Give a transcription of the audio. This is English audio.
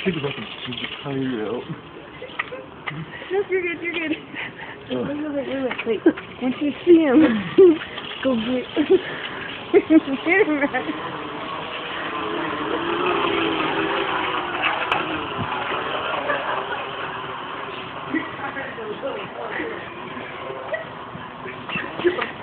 think about the tire out. No, you're good, you're good. Wait. Once you see him, go get him, man. You're